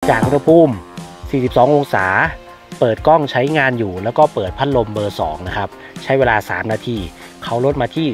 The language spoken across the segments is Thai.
จากอุณหภูมิ 42 องศาเปิดกล้องใช้งานอยู่แล้วก็เปิดพัดลมเบอร์ 2 นะครับใช้เวลา 3 นาทีเขาลดมาที่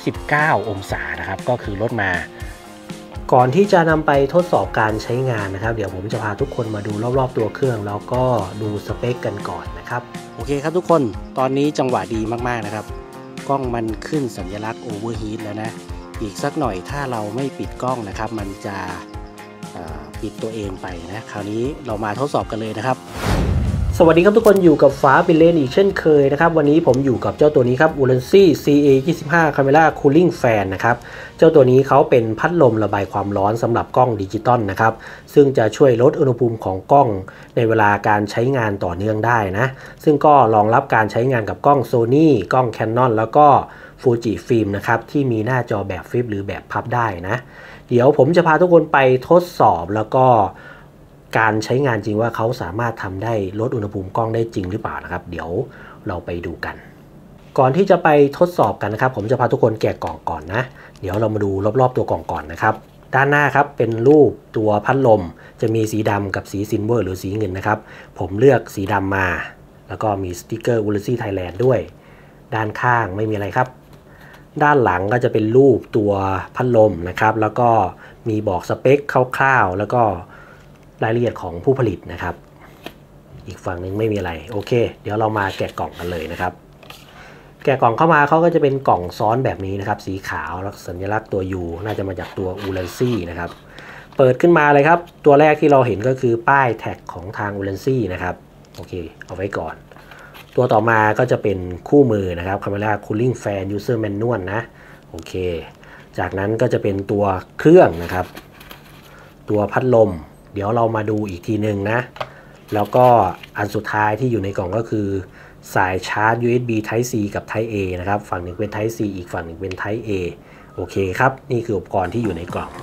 39 องศานะครับก็คือลดมาก่อนที่จะนำไปทดสอบการใช้งานนะครับเดี๋ยวผมจะพาทุกคนมาดูรอบๆตัวเครื่องแล้วก็ดูสเปคกันก่อนนะครับโอเคครับทุกคนตอนนี้จังหวะดีมากๆนะครับกล้องมันขึ้นสัญลักษณ์โอเวอร์ฮีทแล้วนะอีกสักหน่อยถ้าเราไม่ปิดกล้องนะครับมันจะปิดตัวเองไปนะคราวนี้เรามาทดสอบกันเลยนะครับสวัสดีครับทุกคนอยู่กับฟ้าปิเลนอีกเช่นเคยนะครับวันนี้ผมอยู่กับเจ้าตัวนี้ครับ Ulanzi CA25 Camera Cooling Fan นะครับเจ้าตัวนี้เขาเป็นพัดลมระบายความร้อนสำหรับกล้องดิจิตอลนะครับซึ่งจะช่วยลดอุณหภูมิของกล้องในเวลาการใช้งานต่อเนื่องได้นะซึ่งก็รองรับการใช้งานกับกล้อง Sony กล้อง Canon แล้วก็ Fuji Film นะครับที่มีหน้าจอแบบฟลิปหรือแบบพับได้นะเดี๋ยวผมจะพาทุกคนไปทดสอบแล้วก็การใช้งานจริงว่าเขาสามารถทำได้ลดอุณหภูมิกล้องได้จริงหรือเปล่านะครับเดี๋ยวเราไปดูกันก่อนที่จะไปทดสอบกันนะครับผมจะพาทุกคนแกะกล่องก่อนนะเดี๋ยวเรามาดูรอบๆตัวกล่องก่อนนะครับด้านหน้าครับเป็นรูปตัวพัดลมจะมีสีดำกับสีซิลเวอร์หรือสีเงินนะครับผมเลือกสีดำมาแล้วก็มีสติ๊กเกอร์ Ulanzi Thailand ด้วยด้านข้างไม่มีอะไรครับด้านหลังก็จะเป็นรูปตัวพัดลมนะครับแล้วก็มีบอกสเปคคร่าวๆแล้วก็รายละเอียดของผู้ผลิตนะครับอีกฝั่งนึงไม่มีอะไรโอเคเดี๋ยวเรามาแกะกล่องกันเลยนะครับแกะกล่องเข้ามาเขาก็จะเป็นกล่องซ้อนแบบนี้นะครับสีขาวแล้วสัญลักษณ์ตัว U น่าจะมาจากตัว Ulanzi นะครับเปิดขึ้นมาเลยครับตัวแรกที่เราเห็นก็คือป้ายแท็กของทาง Ulanzi นะครับโอเคเอาไว้ก่อนตัวต่อมาก็จะเป็นคู่มือนะครับ Camera Cooling Fan User Manual นะโอเคจากนั้นก็จะเป็นตัวเครื่องนะครับตัวพัดลมเดี๋ยวเรามาดูอีกทีหนึ่งนะแล้วก็อันสุดท้ายที่อยู่ในกล่องก็คือสายชาร์จ USB Type C กับ Type A นะครับฝั่งหนึ่งเป็น Type C อีกฝั่งหนึ่งเป็น Type A โอเคครับนี่คืออุปกรณ์ที่อยู่ในกล่อง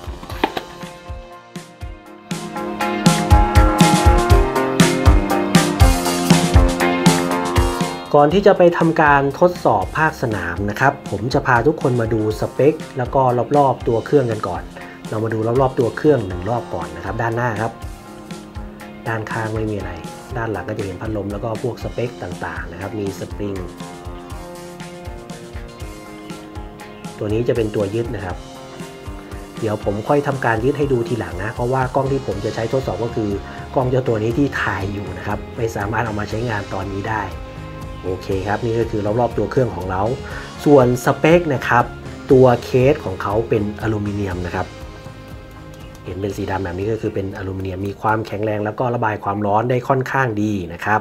ก่อนที่จะไปทำการทดสอบภาคสนามนะครับผมจะพาทุกคนมาดูสเปคแล้วก็รอบๆตัวเครื่องกันก่อนเรามาดูรอบๆตัวเครื่อง1รอบก่อนนะครับด้านหน้าครับด้านข้างไม่มีอะไรด้านหลังก็จะเห็นพัดลมแล้วก็พวกสเปคต่างๆนะครับมีสปริงตัวนี้จะเป็นตัวยึดนะครับเดี๋ยวผมค่อยทำการยึดให้ดูทีหลังนะเพราะว่ากล้องที่ผมจะใช้ทดสอบก็คือกล้องเจ้าตัวนี้ที่ถ่ายอยู่นะครับไม่สามารถเอามาใช้งานตอนนี้ได้โอเคครับนี่ก็คือรอบๆตัวเครื่องของเราส่วนสเปคนะครับตัวเคสของเขาเป็นอลูมิเนียมนะครับเห็นเป็นสีดำแบบนี้ก็คือเป็นอลูมิเนียมมีความแข็งแรงแล้วก็ระบายความร้อนได้ค่อนข้างดีนะครับ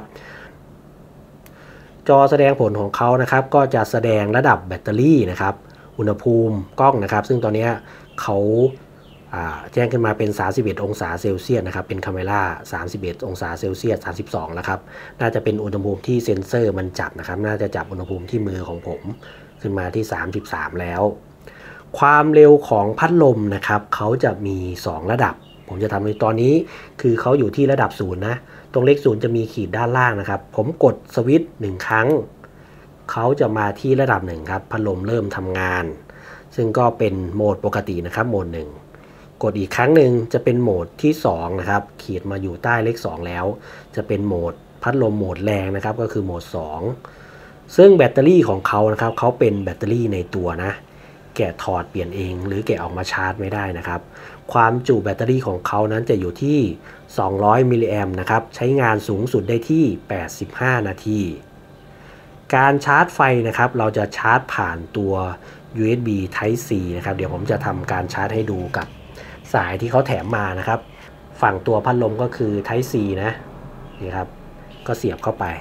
จอแสดงผลของเขานะครับก็จะแสดงระดับแบตเตอรี่นะครับอุณหภูมิกล้องนะครับซึ่งตอนนี้เขาแจ้งขึ้นมาเป็น31องศาเซลเซียสนะครับเป็นคาเมล่า31องศาเซลเซียส32แล้วครับน่าจะเป็นอุณหภูมิที่เซ็นเซอร์มันจับนะครับน่าจะจับอุณหภูมิที่มือของผมขึ้นมาที่33แล้วความเร็วของพัดลมนะครับเขาจะมี2ระดับผมจะทำในตอนนี้คือเขาอยู่ที่ระดับ0นะตรงเลข0จะมีขีดด้านล่างนะครับผมกดสวิตช์1ครั้งเขาจะมาที่ระดับ1ครับพัดลมเริ่มทำงานซึ่งก็เป็นโหมดปกตินะครับโหมด1กดอีกครั้งหนึ่งจะเป็นโหมดที่2นะครับขีดมาอยู่ใต้เลข2แล้วจะเป็นโหมดพัดลมโหมดแรงนะครับก็คือโหมด2ซึ่งแบตเตอรี่ของเขานะครับเขาเป็นแบตเตอรี่ในตัวนะแกะถอดเปลี่ยนเองหรือแกะออกมาชาร์จไม่ได้นะครับความจุแบตเตอรี่ของเขานั้นจะอยู่ที่200มิลลิแอมป์นะครับใช้งานสูงสุดได้ที่85นาทีการชาร์จไฟนะครับเราจะชาร์จผ่านตัว USB Type C นะครับเดี๋ยวผมจะทำการชาร์จให้ดูกับสายที่เขาแถมมานะครับฝั่งตัวพัดลมก็คือ Type C นะนี่ครับก็เสียบเข้าไป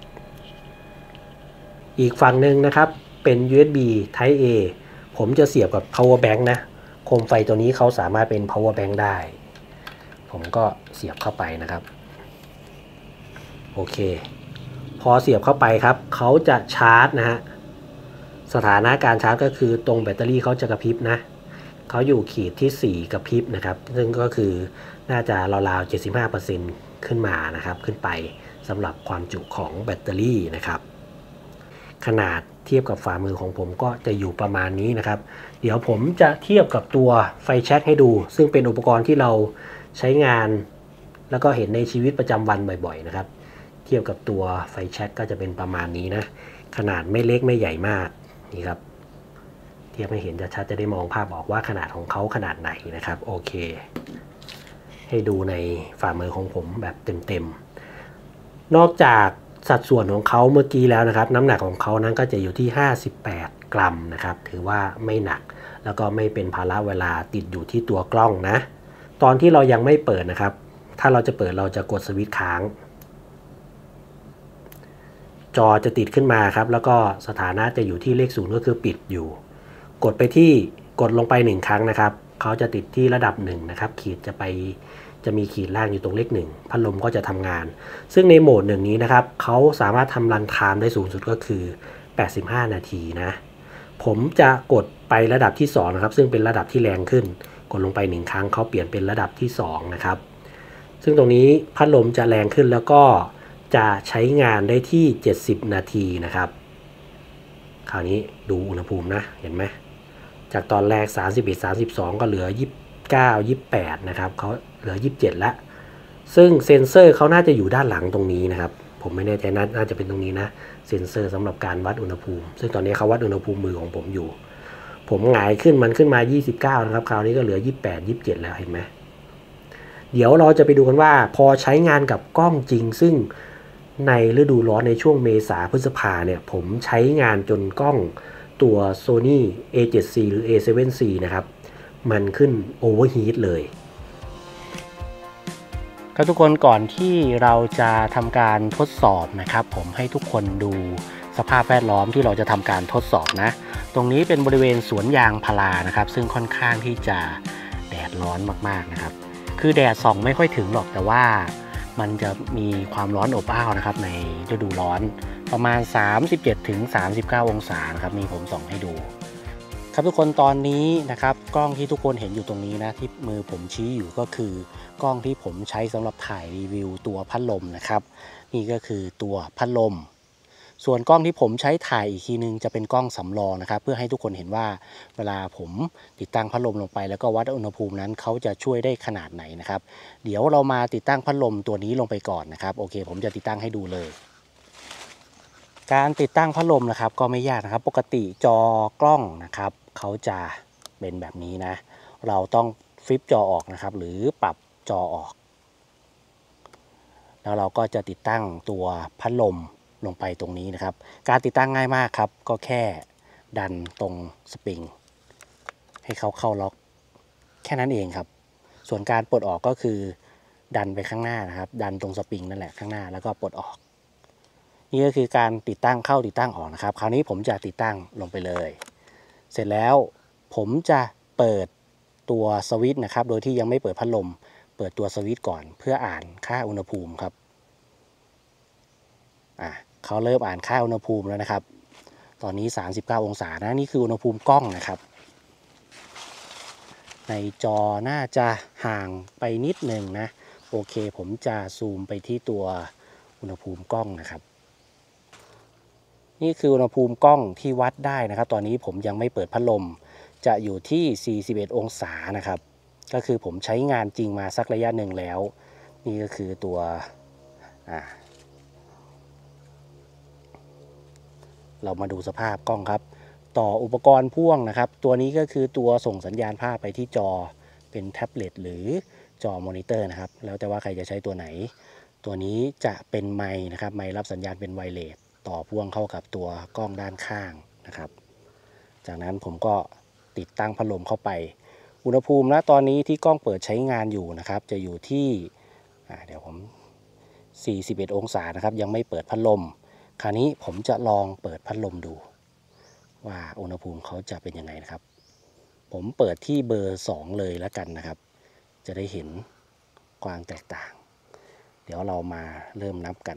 อีกฝั่งหนึ่งนะครับเป็น USB Type A ผมจะเสียบกับ power bank นะโคมไฟตัวนี้เขาสามารถเป็น power bank ได้ผมก็เสียบเข้าไปนะครับโอเคพอเสียบเข้าไปครับเขาจะชาร์จนะฮะสถานะการชาร์จก็คือตรงแบตเตอรี่เขาจะกระพริบนะเขาอยู่ขีดที่4กระพริบนะครับซึ่งก็คือน่าจะราวๆ 75% ขึ้นมานะครับขึ้นไปสำหรับความจุของแบตเตอรี่นะครับขนาดเทียบกับฝ่ามือของผมก็จะอยู่ประมาณนี้นะครับเดี๋ยวผมจะเทียบกับตัวไฟแช็กให้ดูซึ่งเป็นอุปกรณ์ที่เราใช้งานแล้วก็เห็นในชีวิตประจำวันบ่อยๆนะครับเทียบกับตัวไฟแช็กก็จะเป็นประมาณนี้นะขนาดไม่เล็กไม่ใหญ่มากนี่ครับเทียบให้เห็นชัดจะได้มองภาพออกว่าขนาดของเขาขนาดไหนนะครับโอเคให้ดูในฝ่ามือของผมแบบเต็มๆนอกจากสัดส่วนของเขาเมื่อกี้แล้วนะครับน้ำหนักของเขานั้นก็จะอยู่ที่58 กรัมนะครับถือว่าไม่หนักแล้วก็ไม่เป็นภาระเวลาติดอยู่ที่ตัวกล้องนะตอนที่เรายังไม่เปิดนะครับถ้าเราจะเปิดเราจะกดสวิตช์ค้างจอจะติดขึ้นมาครับแล้วก็สถานะจะอยู่ที่เลข0ก็คือปิดอยู่กดลงไป1ครั้งนะครับเขาจะติดที่ระดับ1นะครับขีดจะมีขีดล่างอยู่ตรงเลข1พัดลมก็จะทำงานซึ่งในโหมด1นี้นะครับเขาสามารถทำรันไทม์ได้สูงสุดก็คือ85 นาทีนะผมจะกดไประดับที่2นะครับซึ่งเป็นระดับที่แรงขึ้นกดลงไป1ครั้งเขาเปลี่ยนเป็นระดับที่2นะครับซึ่งตรงนี้พัดลมจะแรงขึ้นแล้วก็จะใช้งานได้ที่70 นาทีนะครับคราวนี้ดูอุณหภูมินะเห็นไหมจากตอนแรก31 32ก็เหลือ29 28นะครับเขาเหลือ27แล้วซึ่งเซ็นเซอร์เขาน่าจะอยู่ด้านหลังตรงนี้นะครับผมไม่แน่ใจน่าจะเป็นตรงนี้นะเซ็นเซอร์สำหรับการวัดอุณหภูมิซึ่งตอนนี้เขาวัดอุณหภูมิมือของผมอยู่ผมหงายขึ้นมันขึ้นมา29นะครับคราวนี้ก็เหลือ28 27แล้วเห็นไหมเดี๋ยวเราจะไปดูกันว่าพอใช้งานกับกล้องจริงซึ่งในฤดูร้อนในช่วงเมษาพฤษภาเนี่ยผมใช้งานจนกล้องตัว Sony A7C หรือ A7C นะครับมันขึ้นโอเวอร์ฮีทเลยครับทุกคนก่อนที่เราจะทำการทดสอบนะครับผมให้ทุกคนดูสภาพแวดล้อมที่เราจะทำการทดสอบนะตรงนี้เป็นบริเวณสวนยางพารานะครับซึ่งค่อนข้างที่จะแดดร้อนมากๆนะครับคือแดดส่องไม่ค่อยถึงหรอกแต่ว่ามันจะมีความร้อนอบอ้าวนะครับในฤดูร้อนประมาณ 37-39 องศานะครับนี่ผมส่องให้ดูครับทุกคนตอนนี้นะครับกล้องที่ทุกคนเห็นอยู่ตรงนี้นะที่มือผมชี้อยู่ก็คือกล้องที่ผมใช้สำหรับถ่ายรีวิวตัวพัดลมนะครับนี่ก็คือตัวพัดลมส่วนกล้องที่ผมใช้ถ่ายอีกทีนึงจะเป็นกล้องสำรองนะครับเพื่อให้ทุกคนเห็นว่าเวลาผมติดตั้งพัดลมลงไปแล้วก็วัดอุณหภูมินั้นเขาจะช่วยได้ขนาดไหนนะครับเดี๋ยวเรามาติดตั้งพัดลมตัวนี้ลงไปก่อนนะครับโอเคผมจะติดตั้งให้ดูเลยการติดตั้งพัดลมนะครับก็ไม่ยากนะครับปกติจอกล้องนะครับเขาจะเป็นแบบนี้นะเราต้องฟลิปจอออกนะครับหรือปรับจอออกแล้วเราก็จะติดตั้งตัวพัดลมลงไปตรงนี้นะครับการติดตั้งง่ายมากครับก็แค่ดันตรงสปริงให้เขาเข้าล็อกแค่นั้นเองครับส่วนการปลดออกก็คือดันไปข้างหน้านะครับดันตรงสปริงนั่นแหละข้างหน้าแล้วก็ปลดออกนี่ก็คือการติดตั้งเข้าติดตั้งออกนะครับคราวนี้ผมจะติดตั้งลงไปเลยเสร็จแล้วผมจะเปิดตัวสวิตช์นะครับโดยที่ยังไม่เปิดพัดลมเปิดตัวสวิตช์ก่อนเพื่ออ่านค่าอุณหภูมิครับเขาเริ่มอ่านค่าอุณหภูมิแล้วนะครับตอนนี้39 องศานะนี่คืออุณหภูมิกล้องนะครับในจอน่าจะห่างไปนิดหนึ่งนะโอเคผมจะซูมไปที่ตัวอุณหภูมิกล้องนะครับนี่คืออุณหภูมิกล้องที่วัดได้นะครับตอนนี้ผมยังไม่เปิดพัดลมจะอยู่ที่41 องศานะครับก็คือผมใช้งานจริงมาสักระยะหนึ่งแล้วนี่ก็คือตัวเรามาดูสภาพกล้องครับต่ออุปกรณ์พ่วงนะครับตัวนี้ก็คือตัวส่งสัญญาณภาพไปที่จอเป็นแท็บเล็ตหรือจอมอนิเตอร์นะครับแล้วแต่ว่าใครจะใช้ตัวไหนตัวนี้จะเป็นไมค์นะครับไมค์รับสัญญาณเป็นไวเลสต่อพ่วงเข้ากับตัวกล้องด้านข้างนะครับจากนั้นผมก็ติดตั้งพัดลมเข้าไปอุณหภูมิณตอนนี้ที่กล้องเปิดใช้งานอยู่นะครับจะอยู่ที่เดี๋ยวผม41 องศานะครับยังไม่เปิดพัดลมคราวนี้ผมจะลองเปิดพัดลมดูว่าอุณหภูมิเขาจะเป็นยังไงนะครับผมเปิดที่เบอร์2เลยแล้วกันนะครับจะได้เห็นความแตกต่างเดี๋ยวเรามาเริ่มนับกัน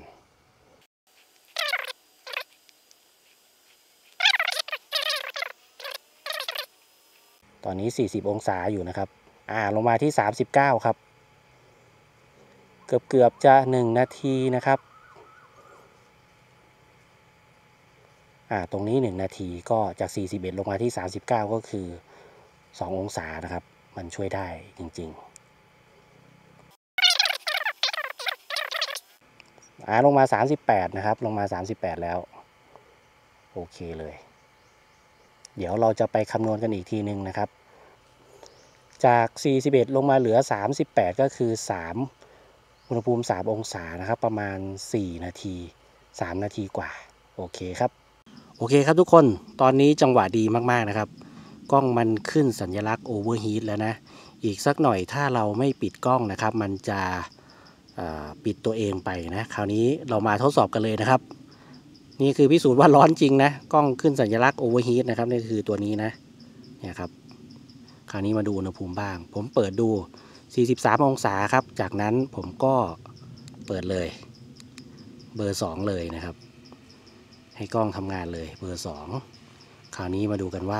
ตอนนี้40 องศาอยู่นะครับลงมาที่39ครับเกือบจะ1 นาทีนะครับตรงนี้1 นาทีก็จาก41ลงมาที่39ก็คือ2 องศานะครับมันช่วยได้จริงลงมา38นะครับลงมา38แล้วโอเคเลยเดี๋ยวเราจะไปคำนวณกันอีกทีนึงนะครับจาก41ลงมาเหลือ38ก็คือ3อุณหภูมิ3องศานะครับประมาณ4นาที3นาทีกว่าโอเคครับทุกคนตอนนี้จังหวะดีมากๆนะครับกล้องมันขึ้นสัญลักษณ์โอเวอร์ฮีทแล้วนะอีกสักหน่อยถ้าเราไม่ปิดกล้องนะครับมันจะปิดตัวเองไปนะคราวนี้เรามาทดสอบกันเลยนะครับนี่คือพิสูจน์ว่าร้อนจริงนะกล้องขึ้นสัญลักษณ์โอเวอร์ฮีทนะครับนี่คือตัวนี้นะเนี่ยครับคราวนี้มาดูอุณหภูมิบ้างผมเปิดดู43องศาครับจากนั้นผมก็เปิดเลยเบอร์2เลยนะครับให้กล้องทำงานเลยเบอร์2คราวนี้มาดูกันว่า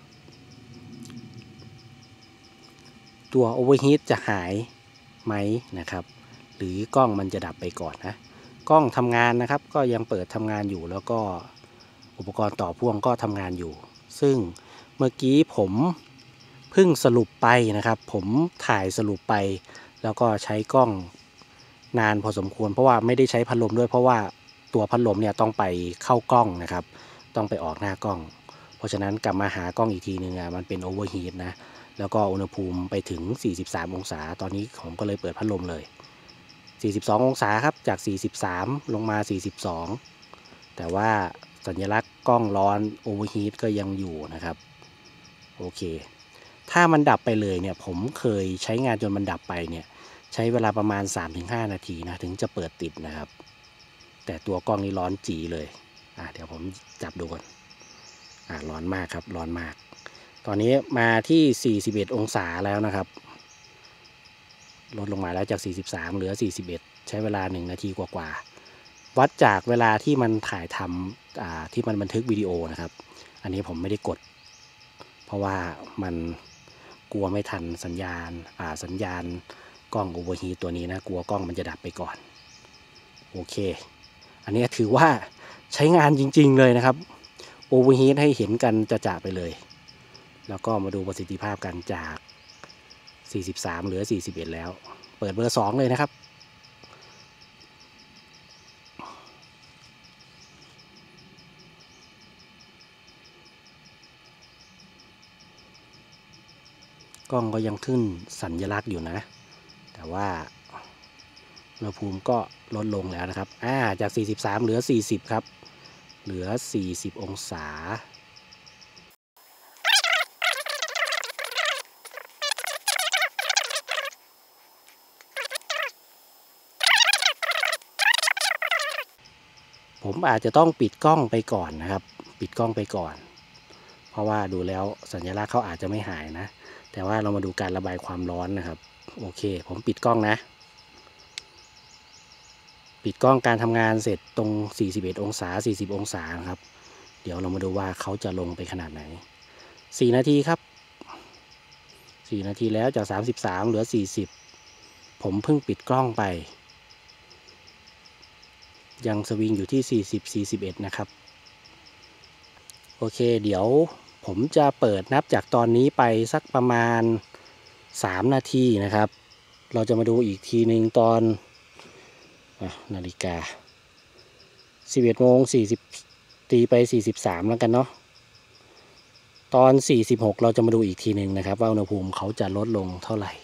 ตัวโอเวอร์ฮีทจะหายไหมนะครับหรือกล้องมันจะดับไปก่อนนะกล้องทำงานนะครับก็ยังเปิดทำงานอยู่แล้วก็อุปกรณ์ต่อพ่วงก็ทำงานอยู่ซึ่งเมื่อกี้ผมเพิ่งสรุปไปนะครับผมถ่ายสรุปไปแล้วก็ใช้กล้องนานพอสมควรเพราะว่าไม่ได้ใช้พัดลมด้วยเพราะว่าตัวพัดลมเนี่ยต้องไปเข้ากล้องนะครับต้องไปออกหน้ากล้องเพราะฉะนั้นกลับมาหากล้องอีกทีนึงมันเป็นโอเวอร์ฮีทนะแล้วก็อุณหภูมิไปถึง43องศาตอนนี้ผมก็เลยเปิดพัดลมเลย42องศาครับจาก43ลงมา42แต่ว่าสัญลักษณ์กล้องร้อนโอเวอร์ฮีทก็ยังอยู่นะครับโอเคถ้ามันดับไปเลยเนี่ยผมเคยใช้งานจนมันดับไปเนี่ยใช้เวลาประมาณ 3-5 นาทีนะถึงจะเปิดติดนะครับแต่ตัวกล้องนี่ร้อนจีเลยเดี๋ยวผมจับดูก่อนร้อนมากครับร้อนมากตอนนี้มาที่41องศาแล้วนะครับลดลงมาแล้วจาก43เหลือ41ใช้เวลา1นาทีกว่าๆวัดจากเวลาที่มันถ่ายทำที่มันบันทึกวิดีโอนะครับอันนี้ผมไม่ได้กดเพราะว่ามันกลัวไม่ทันสัญญาณกล้องโอเวอร์ฮีทตัวนี้นะกลัวกล้องมันจะดับไปก่อนโอเคอันนี้ถือว่าใช้งานจริงๆเลยนะครับโอเวอร์ฮีทให้เห็นกันจะไปเลยแล้วก็มาดูประสิทธิภาพกันจาก43เหลือ41แล้วเปิดเบอร์2เลยนะครับกล้องก็ยังขึ้นสัญลักษณ์อยู่นะแต่ว่าอุณหภูมิก็ลดลงแล้วนะครับจาก43เหลือ40ครับเหลือ40องศาผมอาจจะต้องปิดกล้องไปก่อนนะครับปิดกล้องไปก่อนเพราะว่าดูแล้วสัญลักษณ์เขาอาจจะไม่หายนะแต่ว่าเรามาดูการระบายความร้อนนะครับโอเคผมปิดกล้องนะปิดกล้องการทำงานเสร็จตรง41องศา40องศาครับเดี๋ยวเรามาดูว่าเขาจะลงไปขนาดไหน4นาทีครับ4นาทีแล้วจาก33เหลือ40ผมเพิ่งปิดกล้องไปยังสวิงอยู่ที่40-41นะครับโอเคเดี๋ยวผมจะเปิดนับจากตอนนี้ไปสักประมาณ3นาทีนะครับเราจะมาดูอีกทีหนึ่งตอนนาฬิกา11โมง40ตีไป43แล้วกันเนาะตอน46เราจะมาดูอีกทีหนึ่งนะครับว่าอุณหภูมิเขาจะลดลงเท่าไหร่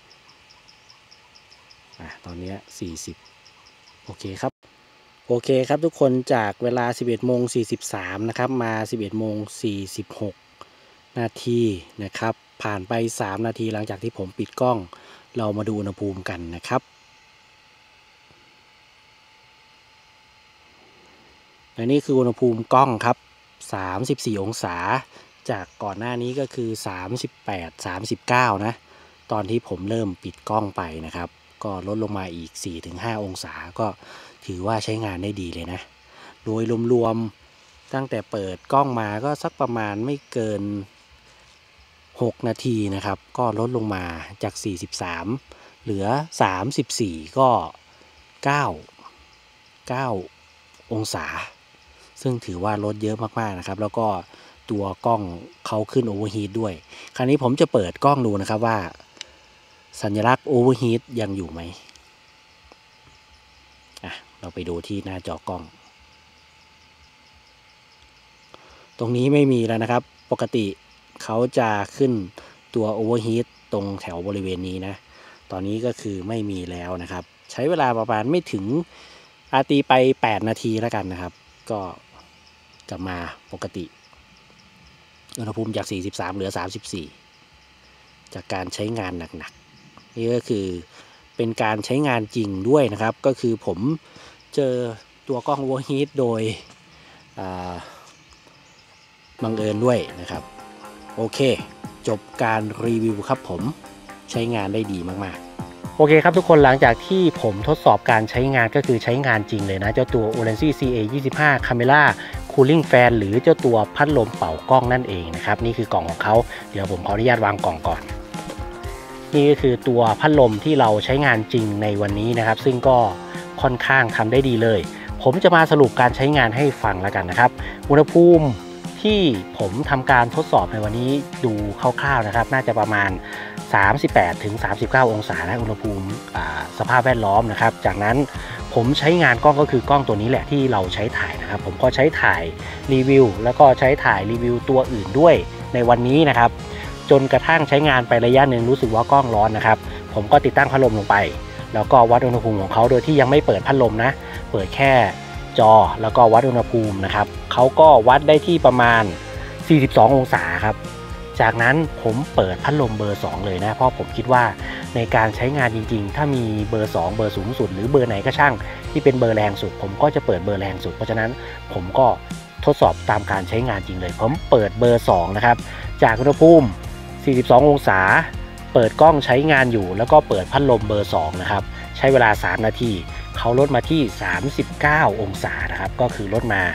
ตอนนี้40โอเคครับทุกคนจากเวลา11โมง43นะครับมา11โมง46นาทีนะครับผ่านไป3นาทีหลังจากที่ผมปิดกล้องเรามาดูอุณหภูมิกันนะครับและนี่คืออุณหภูมิกล้องครับ34องศาจากก่อนหน้านี้ก็คือ38 39นะตอนที่ผมเริ่มปิดกล้องไปนะครับก็ลดลงมาอีก 4-5 องศาก็ถือว่าใช้งานได้ดีเลยนะโดยรวมๆตั้งแต่เปิดกล้องมาก็สักประมาณไม่เกิน6นาทีนะครับก็ลดลงมาจาก43เหลือ34ก็9องศาซึ่งถือว่าลดเยอะมากๆนะครับแล้วก็ตัวกล้องเขาขึ้นโอเวอร์ฮีทด้วยคราวนี้ผมจะเปิดกล้องดูนะครับว่าสัญลักษณ์โอเวอร์ฮีทยังอยู่ไหมเราไปดูที่หน้าจอกล้องตรงนี้ไม่มีแล้วนะครับปกติเขาจะขึ้นตัวโอเวอร์ฮีทตรงแถวบริเวณนี้นะตอนนี้ก็คือไม่มีแล้วนะครับใช้เวลาประมาณไม่ถึงตีไป8 นาทีแล้วกันนะครับก็กลับมาปกติอุณหภูมิจาก43เหลือ34จากการใช้งานหนักๆนี่ก็คือเป็นการใช้งานจริงด้วยนะครับก็คือผมเจอตัวกล้องโอเวอร์ฮีทโดยบังเอิญด้วยนะครับโอเคจบการรีวิวครับผมใช้งานได้ดีมากๆโอเคครับทุกคนหลังจากที่ผมทดสอบการใช้งานก็คือใช้งานจริงเลยนะเจ้าตัว Ulanzi CA25 Camera Cooling Fan หรือเจ้าตัวพัดลมเป่ากล้องนั่นเองนะครับนี่คือกล่องของเขาเดี๋ยวผมขออนุญาตวางกล่องก่อนนี่ก็คือตัวพัดลมที่เราใช้งานจริงในวันนี้นะครับซึ่งก็ค่อนข้างทำได้ดีเลยผมจะมาสรุปการใช้งานให้ฟังแล้วกันนะครับอุณหภูมิที่ผมทำการทดสอบในวันนี้ดูคร่าวๆนะครับน่าจะประมาณ38 ถึง 39 องศานะอุณหภูมิสภาพแวดล้อมนะครับจากนั้นผมใช้งานกล้องก็คือกล้องตัวนี้แหละที่เราใช้ถ่ายนะครับผมก็ใช้ถ่ายรีวิวแล้วก็ใช้ถ่ายรีวิวตัวอื่นด้วยในวันนี้นะครับจนกระทั่งใช้งานไประยะหนึ่งรู้สึกว่ากล้องร้อนนะครับผมก็ติดตั้งพัดลมลงไปแล้วก็วัดอุณหภูมิของเขาโดยที่ยังไม่เปิดพัดลมนะเปิดแค่จอแล้วก็วัดอุณหภูมินะครับเขาก็วัดได้ที่ประมาณ42 องศาครับจากนั้นผมเปิดพัดลมเบอร์2เลยนะเพราะผมคิดว่าในการใช้งานจริงๆถ้ามีเบอร์2เบอร์สูงสุดหรือเบอร์ไหนก็ช่างที่เป็นเบอร์แรงสุดผมก็จะเปิดเบอร์แรงสุดเพราะฉะนั้นผมก็ทดสอบตามการใช้งานจริงเลยผมเปิดเบอร์2นะครับจากอุณหภูมิ42 องศาเปิดกล้องใช้งานอยู่แล้วก็เปิดพัดลมเบอร์2นะครับใช้เวลา3 นาทีเขาลดมาที่39 องศานะครับก็คือลดมา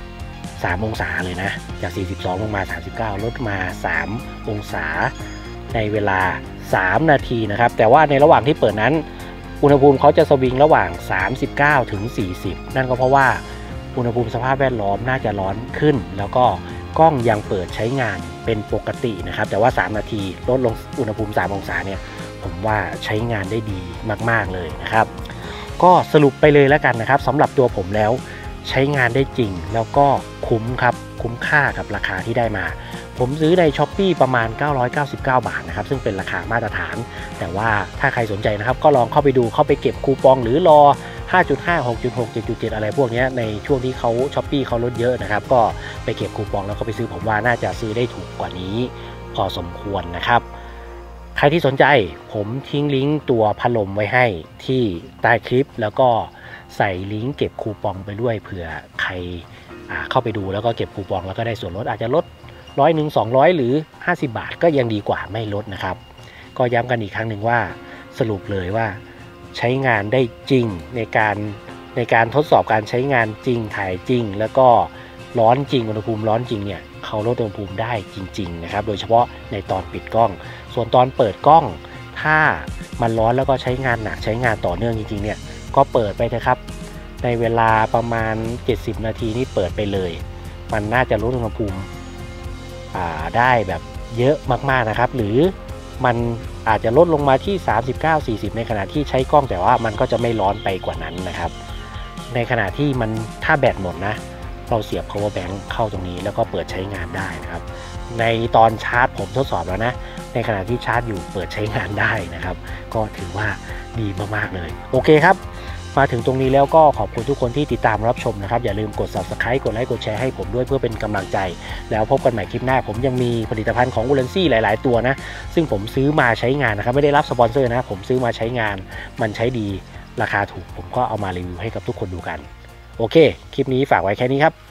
3 องศาเลยนะจาก42ลงมา39ลดมา3 องศาในเวลา3 นาทีนะครับแต่ว่าในระหว่างที่เปิดนั้นอุณหภูมิเขาจะสวิงระหว่าง39 ถึง 40นั่นก็เพราะว่าอุณหภูมิสภาพแวดล้อมน่าจะร้อนขึ้นแล้วก็กล้องยังเปิดใช้งานเป็นปกตินะครับแต่ว่า3 นาทีลดลงอุณหภูมิ3 องศาเนี่ยผมว่าใช้งานได้ดีมากๆเลยนะครับก็สรุปไปเลยแล้วกันนะครับสำหรับตัวผมแล้วใช้งานได้จริงแล้วก็คุ้มครับคุ้มค่ากับราคาที่ได้มาผมซื้อใน Shopee ประมาณ999 บาทนะครับซึ่งเป็นราคามาตรฐานแต่ว่าถ้าใครสนใจนะครับก็ลองเข้าไปดูเข้าไปเก็บคูปองหรือรอ 5.5 6.6 7.7 อะไรพวกนี้ในช่วงที่เขา Shopee เขาลดเยอะนะครับก็ไปเก็บคูปองแล้วก็ไปซื้อผมว่าน่าจะซื้อได้ถูกกว่านี้พอสมควรนะครับใครที่สนใจผมทิ้งลิงก์ตัวพัดลมไว้ให้ที่ใต้คลิปแล้วก็ใส่ลิงก์เก็บคูปองไปด้วยเผื่อใครเข้าไปดูแล้วก็เก็บคูปองแล้วก็ได้ส่วนลดอาจจะลด100 200 หรือ50 บาทก็ยังดีกว่าไม่ลดนะครับก็ย้ำกันอีกครั้งหนึ่งว่าสรุปเลยว่าใช้งานได้จริงในการทดสอบการใช้งานจริงถ่ายจริงแล้วก็ร้อนจริงอุณหภูมิร้อนจริงเนี่ยเขาลดอุณหภูมิได้จริงๆนะครับโดยเฉพาะในตอนปิดกล้องส่วนตอนเปิดกล้องถ้ามันร้อนแล้วก็ใช้งานหนักใช้งานต่อเนื่องจริงๆเนี่ยก็เปิดไปเถอะครับในเวลาประมาณ70 นาทีนี่เปิดไปเลยมันน่าจะลดอุณหภูมิได้แบบเยอะมากๆนะครับหรือมันอาจจะลดลงมาที่39-40ในขณะที่ใช้กล้องแต่ว่ามันก็จะไม่ร้อนไปกว่านั้นนะครับในขณะที่มันถ้าแบตหมดนะเราเสียบ power bank เข้าตรงนี้แล้วก็เปิดใช้งานได้นะครับในตอนชาร์จผมทดสอบแล้วนะในขณะที่ชาร์จอยู่เปิดใช้งานได้นะครับก็ถือว่าดีมากๆเลยโอเคครับมาถึงตรงนี้แล้วก็ขอบคุณทุกคนที่ติดตามรับชมนะครับอย่าลืมกด Subscribe กดไลค์กดแชร์ให้ผมด้วยเพื่อเป็นกำลังใจแล้วพบกันใหม่คลิปหน้าผมยังมีผลิตภัณฑ์ของ Ulanzi หลายๆตัวนะซึ่งผมซื้อมาใช้งานนะครับไม่ได้รับสปอนเซอร์นะผมซื้อมาใช้งานมันใช้ดีราคาถูกผมก็เอามารีวิวให้กับทุกคนดูกันโอเคคลิปนี้ฝากไว้แค่นี้ครับ